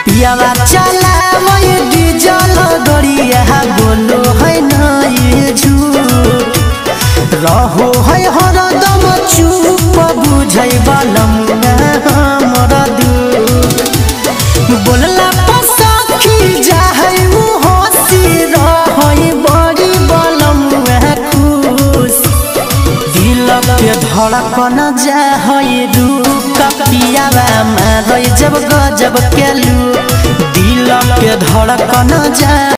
पियावा चलावे डीजल गड़िया बोलो है नहीं झूठ रहो है हरदम चुप बुझै बलम हमर दुख बोलला पसखी जाहै उ हंसी रहै बड़ी बलम खुश दिल के धड़कन जाहै रुक पियावा मारै जब गजब के लू दिल के धड़कन जा